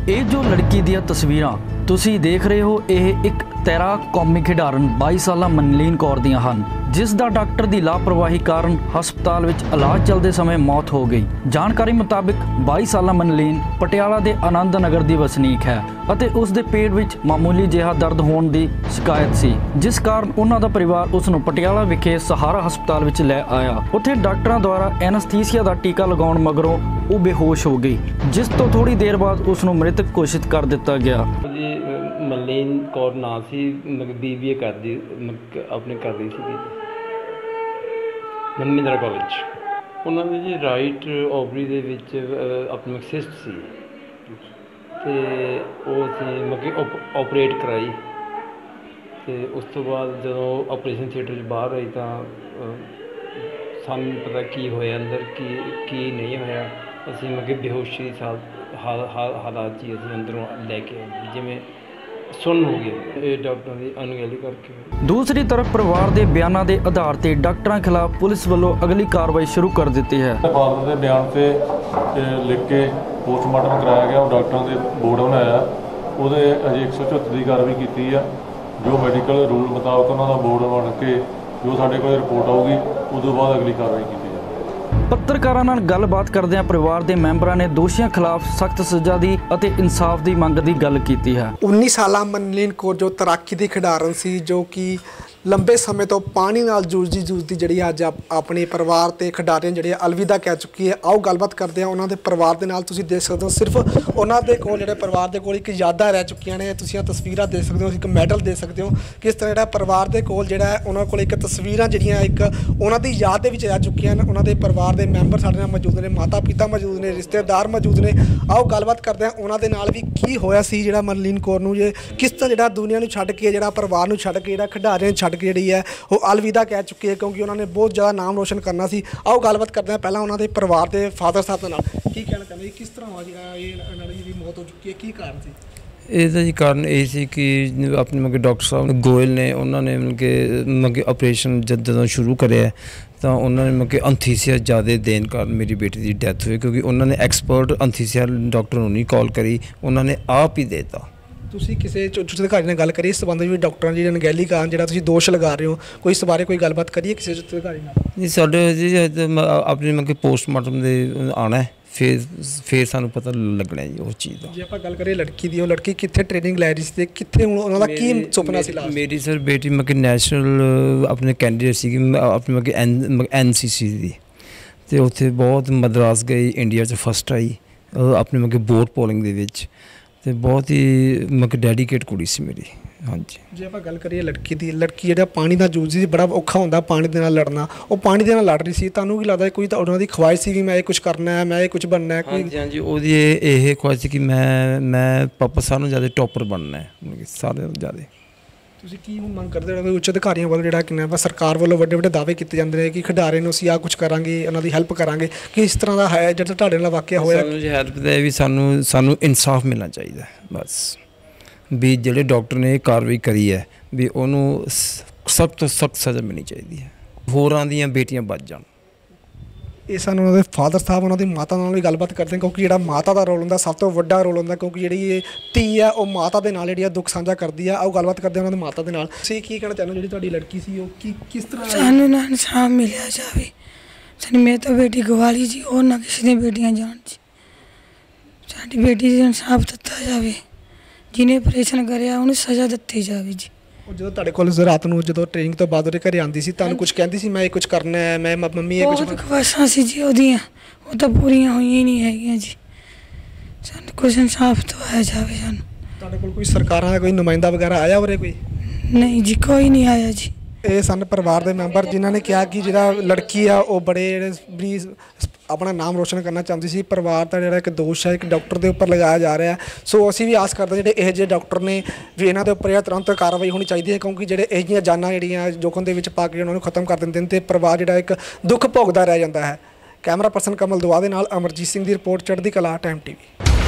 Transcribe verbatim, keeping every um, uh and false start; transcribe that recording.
ਇਹ ਜੋ ਲੜਕੀ ਦੀਆਂ ਤਸਵੀਰਾਂ ਤੁਸੀਂ ਦੇਖ ਰਹੇ ਹੋ, ਇਹ ਇੱਕ ਤੈਰਾ ਕੌਮੀ ਖਿਡਾਰਨ ਬਾਈ ਸਾਲਾ ਮਨਲੀਨ ਕੌਰ ਦੀਆਂ ਹਨ, ਜਿਸ ਦਾ ਡਾਕਟਰ ਦੀ ਲਾਪਰਵਾਹੀ ਕਾਰਨ ਹਸਪਤਾਲ ਵਿੱਚ ਇਲਾਜ ਚੱਲਦੇ ਸਮੇਂ ਮੌਤ ਹੋ ਗਈ। ਜਾਣਕਾਰੀ ਮੁਤਾਬਿਕ ਬਾਈ ਸਾਲਾ ਮਨਲੀਨ ਪਟਿਆਲਾ ਦੇ ਆਨੰਦ ਨਗਰ ਦੀ ਵਸਨੀਕ ਹੈ ਅਤੇ ਉਸ ਦੇ ਪੇਟ ਵਿੱਚ ਮਾਮੂਲੀ ਜਿਹਾ ਦਰਦ ਹੋਣ ਦੀ ਸ਼ਿਕਾਇਤ ਸੀ, ਜਿਸ ਕਾਰਨ ਉਹਨਾਂ ਦਾ ਪਰਿਵਾਰ ਉਸ ਨੂੰ ਪਟਿਆਲਾ ਵਿਖੇ ਸਹਾਰਾ ਹਸਪਤਾਲ ਵਿੱਚ ਲੈ ਆਇਆ। ਉੱਥੇ ਡਾਕਟਰਾਂ ਦੁਆਰਾ ਐਨਸਥੀਸੀਆ ਦਾ ਟੀਕਾ ਲਗਾਉਣ ਮਗਰੋਂ ਉਹ ਬੇਹੋਸ਼ ਹੋ ਗਈ, ਜਿਸ ਤੋਂ ਥੋੜੀ ਦੇਰ ਬਾਅਦ ਉਸ ਨੂੰ ਮ੍ਰਿਤਕ ਘੋਸ਼ਿਤ ਕਰ ਦਿੱਤਾ ਗਿਆ। ਮਨਲੀਨ ਕੌਰ ਨਾਂ ਸੀ, ਬੀ ਬੀ ਏ ਕਰਦੀ ਆਪਣੇ ਕਰ ਰਹੀ ਸੀ ਮਹਿੰਦਰਾ ਕਾਲਜ। ਉਹਨਾਂ ਦੇ ਜੀ ਰਾਈਟ ਓਵਰੀ ਦੇ ਵਿੱਚ ਆਪਣੀ ਸਿਸਟ ਸੀ ਅਤੇ ਉਹ ਅਸੀਂ ਮਤਲਬ ਓਪਰੇਟ ਕਰਾਈ ਅਤੇ ਉਸ ਤੋਂ ਬਾਅਦ ਜਦੋਂ ਆਪਰੇਸ਼ਨ ਥੀਏਟਰ 'ਚ ਬਾਹਰ ਆਈ ਤਾਂ ਸਾਨੂੰ ਪਤਾ ਕੀ ਹੋਇਆ ਅੰਦਰ, ਕੀ ਕੀ ਨਹੀਂ ਹੋਇਆ। ਅਸੀਂ ਮਤਲਬ ਬੇਹੋਸ਼ੀ ਦੀ ਹਾਲਾਤ 'ਚ ਹੀ ਅਸੀਂ ਅੰਦਰੋਂ ਲੈ ਕੇ ਆਏ, ਜਿਵੇਂ ਸੁੰਨ ਹੋ ਗਏ ਇਹ ਡਾਕਟਰਾਂ ਦੀ ਅਣਗਹਿਲੀ ਕਰਕੇ। ਦੂਸਰੀ ਤਰਫ ਪਰਿਵਾਰ ਦੇ ਬਿਆਨਾਂ ਦੇ ਆਧਾਰ ਤੇ ਡਾਕਟਰਾਂ ਖਿਲਾਫ ਪੁਲਿਸ ਵੱਲੋਂ ਅਗਲੀ ਕਾਰਵਾਈ ਸ਼ੁਰੂ ਕਰ ਦਿੱਤੀ ਹੈ। ਫਾਦਰ ਦੇ ਬਿਆਨ ਤੇ ਲਿਖ ਕੇ ਪੋਸਟਮਾਰਟਮ ਕਰਾਇਆ ਗਿਆ, ਉਹ ਡਾਕਟਰਾਂ ਦੇ ਬੋਰਡ ਬਣਾਇਆ, ਉਹਦੇ ਅਜੇ ਇੱਕ ਸੌ ਚੁਹੱਤਰ ਦੀ ਕਾਰਵਾਈ ਕੀਤੀ ਆ। ਜੋ ਮੈਡੀਕਲ ਰੂਲ ਮੁਤਾਬਕ ਉਹਨਾਂ ਦਾ ਬੋਰਡ ਬਣ ਕੇ ਜੋ ਸਾਡੇ ਕੋਲ ਰਿਪੋਰਟ ਆਊਗੀ ਉਸ ਤੋਂ ਬਾਅਦ ਅਗਲੀ ਕਾਰਵਾਈ ਕੀਤੀ ਜਾਵੇਗੀ। ਪੱਤਰਕਾਰਾਂ ਨਾਲ ਗੱਲਬਾਤ ਕਰਦਿਆਂ ਪਰਿਵਾਰ ਦੇ ਮੈਂਬਰਾਂ ਨੇ ਦੋਸ਼ੀਆਂ ਖਿਲਾਫ ਸਖਤ ਸਜ਼ਾ ਦੀ ਅਤੇ ਇਨਸਾਫ ਦੀ ਮੰਗ ਦੀ ਗੱਲ ਕੀਤੀ ਹੈ। ਉੱਨੀ ਸਾਲਾ ਮਨਲੀਨ ਕੌਰ ਜੋ ਤੈਰਾਕੀ ਦੀ ਖਿਡਾਰਨ ਸੀ, ਜੋ ਕਿ ਲੰਬੇ ਸਮੇਂ ਤੋਂ ਪਾਣੀ ਨਾਲ ਜੂਝਦੀ ਜੂਝਦੀ ਜਿਹੜੀ ਅੱਜ ਆਪਣੇ ਪਰਿਵਾਰ ਤੇ ਖਿਡਾਰੀਆਂ ਜਿਹੜੇ ਅਲਵਿਦਾ ਕਹਿ ਚੁੱਕੀ ਹੈ। ਆਓ ਗੱਲਬਾਤ ਕਰਦੇ ਹਾਂ ਉਹਨਾਂ ਦੇ ਪਰਿਵਾਰ ਦੇ ਨਾਲ। ਤੁਸੀਂ ਦੇਖ ਸਕਦੇ ਹੋ ਸਿਰਫ ਉਹਨਾਂ ਦੇ ਕੋਲ ਜਿਹੜੇ ਪਰਿਵਾਰ ਦੇ ਕੋਲ ਇੱਕ ਯਾਦਾਂ ਰਹਿ ਚੁੱਕੀਆਂ ਨੇ। ਤੁਸੀਂ ਇਹ ਤਸਵੀਰਾਂ ਦੇਖ ਸਕਦੇ ਹੋ, ਇੱਕ ਮੈਡਲ ਦੇਖ ਸਕਦੇ ਹੋ, ਕਿਸ ਤਰ੍ਹਾਂ ਜਿਹੜਾ ਪਰਿਵਾਰ ਦੇ ਕੋਲ ਜਿਹੜਾ ਉਹਨਾਂ ਕੋਲ ਇੱਕ ਤਸਵੀਰਾਂ ਜਿਹੜੀਆਂ ਇੱਕ ਉਹਨਾਂ ਦੀ ਯਾਦ ਦੇ ਵਿੱਚ ਰਹਿ ਚੁੱਕੀਆਂ ਨੇ। ਉਹਨਾਂ ਦੇ ਪਰਿਵਾਰ ਦੇ ਮੈਂਬਰ ਸਾਡੇ ਨਾਲ ਮੌਜੂਦ ਨੇ, ਮਾਤਾ ਪਿਤਾ ਮੌਜੂਦ ਨੇ, ਰਿਸ਼ਤੇਦਾਰ ਮੌਜੂਦ ਨੇ। ਆਓ ਗੱਲਬਾਤ ਕਰਦੇ ਹਾਂ ਉਹਨਾਂ ਦੇ ਨਾਲ ਵੀ ਕੀ ਹੋਇਆ ਸੀ ਜਿਹੜਾ ਮਨਲੀਨ ਕੌਰ ਨੂੰ, ਜੇ ਕਿਸ ਤਰ੍ਹਾਂ ਜਿਹੜਾ ਦੁਨੀਆ ਨੂੰ ਛੱਡ ਕੇ, ਜਿਹੜਾ ਪਰਿਵਾਰ ਨੂੰ ਛੱਡ ਕੇ, ਜਿਹੜਾ ਖਿਡਾਰੀਆਂ ਨੂੰ ਛੱਡ ਕੇ ਜਿਹੜੀ ਹੈ ਉਹ ਅਲਵਿਦਾ ਕਹਿ ਚੁੱਕੀ ਹੈ, ਕਿਉਂਕਿ ਉਹਨਾਂ ਨੇ ਬਹੁਤ ਜ਼ਿਆਦਾ ਨਾਮ ਰੋਸ਼ਨ ਕਰਨਾ ਸੀ। ਆਓ ਗੱਲਬਾਤ ਕਰਦੇ ਹਾਂ ਪਹਿਲਾਂ ਉਹਨਾਂ ਦੇ ਪਰਿਵਾਰ ਦੇ ਫਾਦਰ ਸਾਹਿਬ ਦੇ ਨਾਲ। ਕੀ ਕਹਿਣਾ ਚਾਹੁੰਦੇ, ਕਿਸ ਤਰ੍ਹਾਂ ਹੋਇਆ ਜਿਹੜਾ ਇਹ ਇਹਨਾਂ ਦੀ ਮੌਤ ਹੋ ਚੁੱਕੀ ਹੈ, ਕੀ ਕਾਰਨ ਸੀ? ਇਹਦਾ ਜੀ ਕਾਰਨ ਇਹ ਸੀ ਕਿ ਆਪਣੇ ਮਤਲਬ ਡਾਕਟਰ ਸਾਹਿਬ ਗੋਇਲ ਨੇ, ਉਹਨਾਂ ਨੇ ਮਤਲਬ ਕਿ ਮਤਲਬ ਆਪਰੇਸ਼ਨ ਜਦ ਜਦੋਂ ਸ਼ੁਰੂ ਕਰਿਆ ਤਾਂ ਉਹਨਾਂ ਨੇ ਮਤਲਬ ਕਿ ਅੰਥੀਸੀਆ ਜ਼ਿਆਦਾ ਦੇਣ ਕਾਰਨ ਮੇਰੀ ਬੇਟੀ ਦੀ ਡੈਥ ਹੋਈ, ਕਿਉਂਕਿ ਉਹਨਾਂ ਨੇ ਐਕਸਪਰਟ ਅੰਥੀਸੀਆ ਡਾਕਟਰ ਨੂੰ ਨਹੀਂ ਕਾਲ ਕਰੀ, ਉਹਨਾਂ ਨੇ ਆਪ ਹੀ ਦੇ ਦਿੱਤਾ। ਤੁਸੀਂ ਕਿਸੇ ਉੱਚ ਅਧਿਕਾਰੀ ਨਾਲ ਗੱਲ ਕਰੀ ਇਸ ਸੰਬੰਧ ਵਿੱਚ, ਡਾਕਟਰਾਂ ਦੀ ਅਣਗਹਿਲੀ ਕਾਰਨ ਜਿਹੜਾ ਤੁਸੀਂ ਦੋਸ਼ ਲਗਾ ਰਹੇ ਹੋ, ਕੋਈ ਇਸ ਬਾਰੇ ਕੋਈ ਗੱਲਬਾਤ ਕਰੀਏ ਕਿਸੇ ਉੱਚ ਅਧਿਕਾਰੀ ਨਾਲ? ਨਹੀਂ, ਸਾਡੇ ਜੀ ਆਪਣੇ ਮਤਲਬ ਕਿ ਪੋਸਟਮਾਰਟਮ ਦੇ ਆਉਣਾ, ਫਿਰ ਫਿਰ ਸਾਨੂੰ ਪਤਾ ਲੱਗਣਾ ਜੀ ਉਸ ਚੀਜ਼ ਦਾ। ਜੇ ਆਪਾਂ ਗੱਲ ਕਰੀਏ ਲੜਕੀ ਦੀ, ਉਹ ਲੜਕੀ ਕਿੱਥੇ ਟ੍ਰੇਨਿੰਗ ਲੈ ਰਹੀ ਸੀ ਅਤੇ ਕਿੱਥੇ ਹੁਣ ਉਹਨਾਂ ਦਾ ਕੀ ਸੁਪਨਾ ਸੀ? ਮੇਰੀ ਸਰ ਬੇਟੀ ਮਤਲਬ ਕਿ ਨੈਸ਼ਨਲ ਆਪਣੇ ਕੈਂਡੀਡੇਟ ਸੀਗੀ, ਆਪਣੀ ਮਤਲਬ ਕਿ ਐਨ ਐਨ ਸੀ ਸੀ ਦੀ, ਅਤੇ ਉੱਥੇ ਬਹੁਤ ਮਦਰਾਸ ਗਈ, ਇੰਡੀਆ 'ਚ ਫਸਟ ਆਈ ਆਪਣੇ ਮਤਲਬ ਕਿ ਬੋਟ ਪੋਲਿੰਗ ਦੇ ਵਿੱਚ, ਅਤੇ ਬਹੁਤ ਹੀ ਮਤਲਬ ਡੈਡੀਕੇਟ ਕੁੜੀ ਸੀ ਮੇਰੀ। ਹਾਂਜੀ, ਜੇ ਆਪਾਂ ਗੱਲ ਕਰੀਏ ਲੜਕੀ ਦੀ, ਲੜਕੀ ਜਿਹੜਾ ਪਾਣੀ ਦਾ ਜੂਝਦੀ ਸੀ, ਬੜਾ ਔਖਾ ਹੁੰਦਾ ਪਾਣੀ ਦੇ ਨਾਲ ਲੜਨਾ, ਉਹ ਪਾਣੀ ਦੇ ਨਾਲ ਲੜ ਰਹੀ ਸੀ। ਤੁਹਾਨੂੰ ਕੀ ਲੱਗਦਾ ਕੋਈ ਤਾਂ ਉਹਨਾਂ ਦੀ ਖਵਾਇਸ਼ ਸੀ ਕਿ ਮੈਂ ਇਹ ਕੁਛ ਕਰਨਾ ਹੈ, ਮੈਂ ਇਹ ਕੁਛ ਬਣਨਾ ਹੈ? ਹਾਂਜੀ ਹਾਂਜੀ, ਉਹਦੀ ਇਹ ਖਵਾਇਸ਼ ਸੀ ਕਿ ਮੈਂ ਮੈਂ ਪਾਪਾ ਸਾਰਿਆਂ ਨਾਲੋਂ ਜ਼ਿਆਦਾ ਟੋਪਰ ਬਣਨਾ ਹੈ, ਸਾਰਿਆਂ ਨਾਲੋਂ ਜ਼ਿਆਦਾ। ਤੁਸੀਂ ਕੀ ਮੰਗ ਕਰਦੇ ਹੋ? ਉੱਚ ਅਧਿਕਾਰੀਆਂ ਵੱਲੋਂ ਜਿਹੜਾ ਕਿੰਨਾ ਵਾ ਸਰਕਾਰ ਵੱਲੋਂ ਵੱਡੇ ਵੱਡੇ ਦਾਅਵੇ ਕੀਤੇ ਜਾਂਦੇ ਨੇ ਕਿ ਖਿਡਾਰੀ ਨੂੰ ਅਸੀਂ ਆਹ ਕੁਛ ਕਰਾਂਗੇ, ਉਹਨਾਂ ਦੀ ਹੈਲਪ ਕਰਾਂਗੇ, ਕਿ ਇਸ ਤਰ੍ਹਾਂ ਦਾ ਹੈ ਜਿਹੜਾ ਤੁਹਾਡੇ ਨਾਲ ਵਾਕਿਆ ਹੋਇਆ? ਸਾਨੂੰ ਹੈਲਪ ਦਾ ਵੀ ਸਾਨੂੰ ਸਾਨੂੰ ਇਨਸਾਫ ਮਿਲਣਾ ਚਾਹੀਦਾ ਬਸ, ਵੀ ਜਿਹੜੇ ਡਾਕਟਰ ਨੇ ਇਹ ਕਾਰਵਾਈ ਕਰੀ ਹੈ ਵੀ ਉਹਨੂੰ ਸਖਤ ਤੋਂ ਸਖਤ ਸਜ਼ਾ ਮਿਲਣੀ ਚਾਹੀਦੀ ਹੈ, ਹੋਰਾਂ ਦੀਆਂ ਬੇਟੀਆਂ ਬਚ ਜਾਣ। ਇਹ ਸਾਨੂੰ ਉਹਨਾਂ ਦੇ ਫਾਦਰ ਸਾਹਿਬ, ਉਹਨਾਂ ਦੀ ਮਾਤਾ ਨਾਲ ਵੀ ਗੱਲਬਾਤ ਕਰਦੇ ਹਾਂ, ਕਿਉਂਕਿ ਜਿਹੜਾ ਮਾਤਾ ਦਾ ਰੋਲ ਹੁੰਦਾ ਸਭ ਤੋਂ ਵੱਡਾ ਰੋਲ ਹੁੰਦਾ, ਕਿਉਂਕਿ ਜਿਹੜੀ ਇਹ ਧੀ ਹੈ ਉਹ ਮਾਤਾ ਦੇ ਨਾਲ ਜਿਹੜੀ ਆ ਦੁੱਖ ਸਾਂਝਾ ਕਰਦੀ ਆ। ਆਓ ਗੱਲਬਾਤ ਕਰਦੇ ਹਾਂ ਉਹਨਾਂ ਦੀ ਮਾਤਾ ਦੇ ਨਾਲ। ਤੁਸੀਂ ਕੀ ਕਹਿਣਾ ਚਾਹੁੰਦੇ ਹੋ, ਜਿਹੜੀ ਤੁਹਾਡੀ ਲੜਕੀ ਸੀ ਉਹ ਕੀ ਕਿਸ ਤਰ੍ਹਾਂ? ਸਾਨੂੰ ਨਾ ਇਨਸਾਫ ਮਿਲਿਆ ਜਾਵੇ, ਸਾਡੀ ਮੈਂ ਤਾਂ ਬੇਟੀ ਗਵਾ ਲਈ ਜੀ, ਉਹ ਨਾ ਕਿਸੇ ਦੀਆਂ ਬੇਟੀਆਂ ਜਾਣ ਜੀ, ਸਾਡੀ ਬੇਟੀ ਦੀ ਇਨਸਾਫ ਦਿੱਤਾ ਜਾਵੇ, ਜਿਹਨੇ ਆਪਰੇਸ਼ਨ ਕਰਿਆ ਉਹਨੂੰ ਸਜ਼ਾ ਦਿੱਤੀ ਜਾਵੇ ਜੀ। ਉਹ ਜਦੋਂ ਤੁਹਾਡੇ ਕੋਲ ਰਾਤ ਨੂੰ ਜਦੋਂ ਟ੍ਰੇਨਿੰਗ ਤੋਂ ਬਾਅਦ ਉਹਦੇ ਘਰੇ ਆਉਂਦੀ ਸੀ, ਤੁਹਾਨੂੰ ਕੁਝ ਕਹਿੰਦੀ ਸੀ ਮੈਂ ਇਹ ਕੁਝ ਕਰਨਾ ਹੈ, ਮੈਂ ਮੰਮੀ ਇਹ ਕੁਝ? ਬਹੁਤ ਖਵਾਇਸ਼ਾਂ ਸੀ ਜੀ ਉਹਦੀਆਂ, ਉਹ ਤਾਂ ਪੂਰੀਆਂ ਹੋਈਆਂ ਹੀ ਨਹੀਂ ਹੈਗੀਆਂ ਜੀ। ਸਾਨੂੰ ਕੁਝ ਇਨਸਾਫ ਦਵਾਇਆ ਜਾਵੇ ਸਾਨੂੰ। ਤੁਹਾਡੇ ਕੋਲ ਕੋਈ ਸਰਕਾਰਾਂ ਦਾ ਕੋਈ ਨੁਮਾਇੰਦਾ ਵਗੈਰਾ ਆਇਆ ਉਰੇ ਕੋਈ? ਨਹੀਂ ਜੀ, ਕੋਈ ਨਹੀਂ ਆਇਆ ਜੀ। ਇਹ ਸਨ ਪਰਿਵਾਰ ਦੇ ਮੈਂਬਰ ਜਿਨ੍ਹਾਂ ਨੇ ਕਿਹਾ ਕਿ ਜਿਹੜਾ ਲੜਕੀ ਆ ਉਹ ਬੜੇ ਜਿਹੜੇ ਆਪਣਾ ਨਾਮ ਰੋਸ਼ਨ ਕਰਨਾ ਚਾਹੁੰਦੀ ਸੀ। ਪਰਿਵਾਰ ਦਾ ਜਿਹੜਾ ਇੱਕ ਦੋਸ਼ ਹੈ ਇੱਕ ਡਾਕਟਰ ਦੇ ਉੱਪਰ ਲਗਾਇਆ ਜਾ ਰਿਹਾ, ਸੋ ਅਸੀਂ ਵੀ ਆਸ ਕਰਦੇ ਜਿਹੜੇ ਇਹੋ ਜਿਹੇ ਡਾਕਟਰ ਨੇ ਵੀ ਇਹਨਾਂ ਦੇ ਉੱਪਰ ਤੁਰੰਤ ਕਾਰਵਾਈ ਹੋਣੀ ਚਾਹੀਦੀ ਹੈ, ਕਿਉਂਕਿ ਜਿਹੜੇ ਇਹੋ ਜਿਹੀਆਂ ਜਾਨਾਂ ਜਿਹੜੀਆਂ ਜੋਖਮ ਦੇ ਵਿੱਚ ਪਾ ਕੇ ਉਹਨਾਂ ਨੂੰ ਖਤਮ ਕਰ ਦਿੰਦੇ ਨੇ ਅਤੇ ਪਰਿਵਾਰ ਜਿਹੜਾ ਇੱਕ ਦੁੱਖ ਭੋਗਦਾ ਰਹਿ ਜਾਂਦਾ ਹੈ। ਕੈਮਰਾ ਪਰਸਨ ਕਮਲ ਦੁਆ ਦੇ ਨਾਲ ਅਮਰਜੀਤ ਸਿੰਘ ਦੀ ਰਿਪੋਰਟ, ਚੜ੍ਹਦੀ ਕਲਾ ਟਾਈਮ ਟੀ ਵੀ।